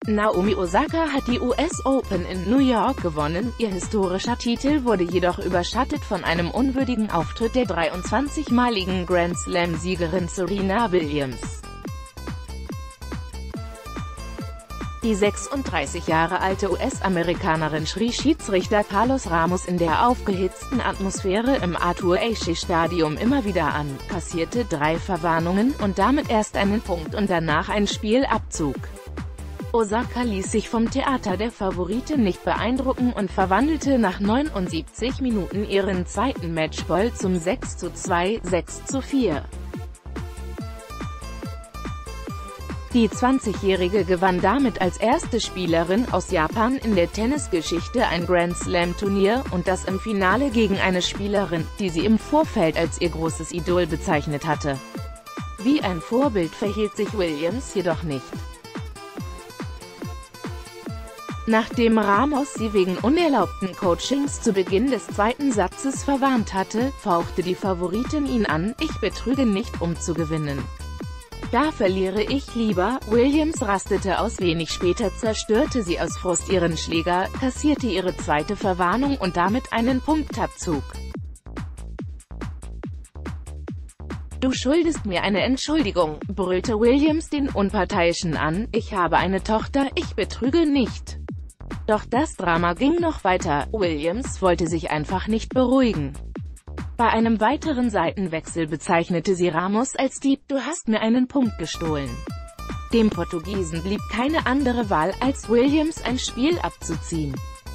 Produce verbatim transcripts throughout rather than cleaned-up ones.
Naomi Osaka hat die U S Open in New York gewonnen, ihr historischer Titel wurde jedoch überschattet von einem unwürdigen Auftritt der dreiundzwanzigmaligen Grand-Slam-Siegerin Serena Williams. Die sechsunddreißig Jahre alte U S-Amerikanerin schrie Schiedsrichter Carlos Ramos in der aufgehitzten Atmosphäre im Arthur Ashe-Stadium immer wieder an, kassierte drei Verwarnungen und damit erst einen Punkt und danach ein Spielabzug. Osaka ließ sich vom Theater der Favoritin nicht beeindrucken und verwandelte nach neunundsiebzig Minuten ihren zweiten Matchball zum sechs zu zwei, sechs zu vier. Die zwanzigjährige gewann damit als erste Spielerin aus Japan in der Tennisgeschichte ein Grand-Slam-Turnier, und das im Finale gegen eine Spielerin, die sie im Vorfeld als ihr großes Idol bezeichnet hatte. Wie ein Vorbild verhielt sich Williams jedoch nicht. Nachdem Ramos sie wegen unerlaubten Coachings zu Beginn des zweiten Satzes verwarnt hatte, fauchte die Favoritin ihn an: „Ich betrüge nicht, um zu gewinnen. Da verliere ich lieber." Williams rastete aus, wenig später zerstörte sie aus Frust ihren Schläger, kassierte ihre zweite Verwarnung und damit einen Punktabzug. „Du schuldest mir eine Entschuldigung", brüllte Williams den Unparteiischen an, „ich habe eine Tochter, ich betrüge nicht." Doch das Drama ging noch weiter, Williams wollte sich einfach nicht beruhigen. Bei einem weiteren Seitenwechsel bezeichnete sie Ramos als Dieb: „Du hast mir einen Punkt gestohlen." Dem Portugiesen blieb keine andere Wahl, als Williams ein Spiel abzuziehen.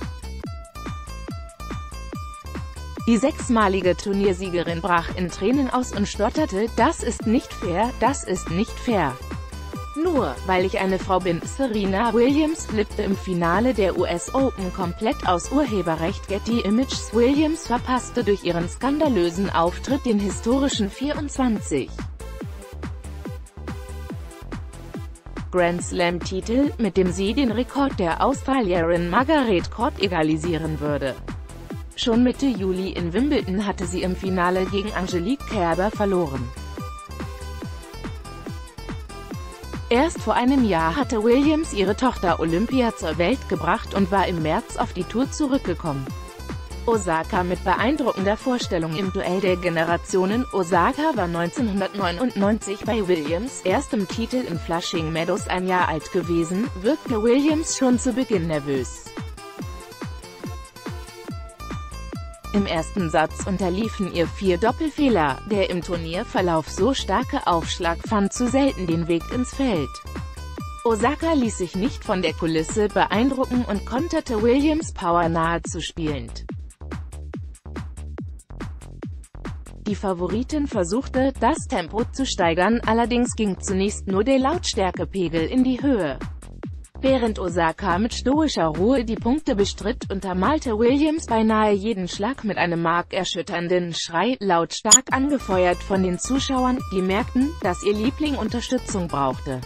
Die sechsmalige Turniersiegerin brach in Tränen aus und stotterte: „Das ist nicht fair, das ist nicht fair. Nur, weil ich eine Frau bin." Serena Williams flippte im Finale der U S Open komplett aus. Urheberrecht Getty Images. Williams verpasste durch ihren skandalösen Auftritt den historischen vierundzwanzig Grand-Slam-Titel, mit dem sie den Rekord der Australierin Margaret Court egalisieren würde. Schon Mitte Juli in Wimbledon hatte sie im Finale gegen Angelique Kerber verloren. Erst vor einem Jahr hatte Williams ihre Tochter Olympia zur Welt gebracht und war im März auf die Tour zurückgekommen. Osaka mit beeindruckender Vorstellung im Duell der Generationen. Osaka war neunzehnhundertneunundneunzig bei Williams' erstem Titel in Flushing Meadows ein Jahr alt gewesen, wirkte Williams schon zu Beginn nervös. Im ersten Satz unterliefen ihr vier Doppelfehler, der im Turnierverlauf so starke Aufschlag fand zu selten den Weg ins Feld. Osaka ließ sich nicht von der Kulisse beeindrucken und konterte Williams' Power nahezu spielend. Die Favoritin versuchte, das Tempo zu steigern, allerdings ging zunächst nur der Lautstärkepegel in die Höhe. Während Osaka mit stoischer Ruhe die Punkte bestritt, untermalte Williams beinahe jeden Schlag mit einem markerschütternden Schrei, lautstark angefeuert von den Zuschauern, die merkten, dass ihr Liebling Unterstützung brauchte.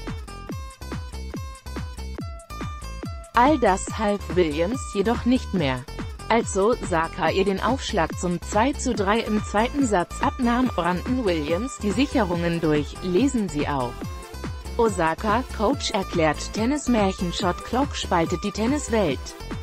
All das half Williams jedoch nicht mehr. Als Osaka ihr den Aufschlag zum zwei zu drei im zweiten Satz abnahm, brannten Williams die Sicherungen durch. Lesen Sie auch: Osaka, Coach erklärt Tennis-Märchen. Shot Clock spaltet die Tenniswelt.